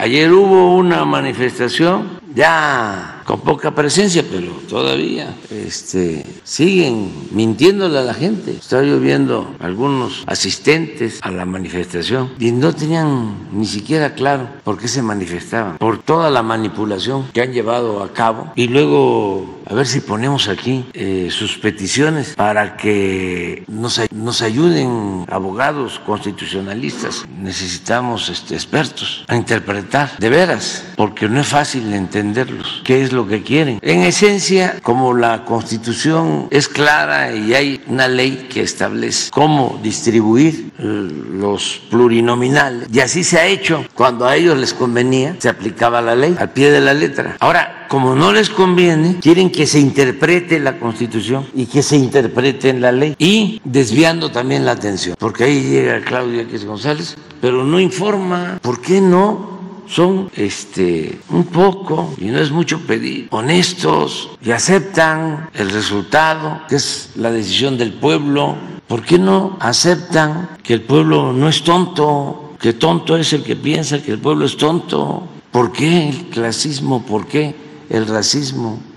Ayer hubo una manifestación ya con poca presencia, pero todavía siguen mintiéndole a la gente. Estaba yo viendo algunos asistentes a la manifestación y no tenían ni siquiera claro por qué se manifestaban, por toda la manipulación que han llevado a cabo. Y luego a ver si ponemos aquí sus peticiones para que nos ayuden abogados constitucionalistas. Necesitamos expertos a interpretar de veras, porque no es fácil entenderlos, qué es lo que quieren. En esencia, como la Constitución es clara y hay una ley que establece cómo distribuir los plurinominales, y así se ha hecho. Cuando a ellos les convenía, se aplicaba la ley al pie de la letra. Ahora, como no les conviene, quieren que se interprete la Constitución y que se interprete en la ley, y desviando también la atención, porque ahí llega Claudia X González, pero no informa. ¿Por qué no son un poco, y no es mucho pedir, honestos y aceptan el resultado, que es la decisión del pueblo? ¿Por qué no aceptan que el pueblo no es tonto, que tonto es el que piensa que el pueblo es tonto? ¿Por qué el clasismo? ¿Por qué el racismo?